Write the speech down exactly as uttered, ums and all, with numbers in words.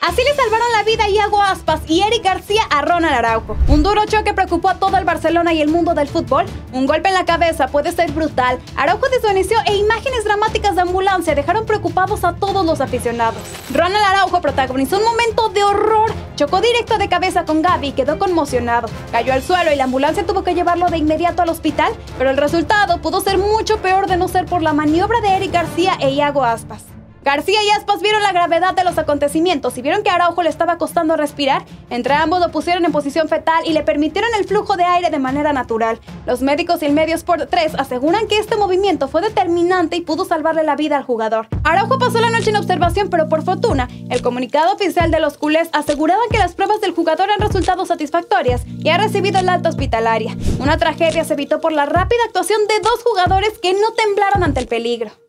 Así le salvaron la vida a Iago Aspas y Eric García a Ronald Araujo. Un duro choque preocupó a todo el Barcelona y el mundo del fútbol. Un golpe en la cabeza puede ser brutal. Araujo desvaneció e imágenes dramáticas de ambulancia dejaron preocupados a todos los aficionados. Ronald Araujo protagonizó un momento de horror. Chocó directo de cabeza con Gavi y quedó conmocionado. Cayó al suelo y la ambulancia tuvo que llevarlo de inmediato al hospital, pero el resultado pudo ser mucho peor de no ser por la maniobra de Eric García e Iago Aspas. García y Aspas vieron la gravedad de los acontecimientos y vieron que a Araujo le estaba costando respirar. Entre ambos lo pusieron en posición fetal y le permitieron el flujo de aire de manera natural. Los médicos y el medio Sport tres aseguran que este movimiento fue determinante y pudo salvarle la vida al jugador. Araujo pasó la noche en observación, pero por fortuna, el comunicado oficial de los culés aseguraba que las pruebas del jugador han resultado satisfactorias y ha recibido el alta hospitalaria. Una tragedia se evitó por la rápida actuación de dos jugadores que no temblaron ante el peligro.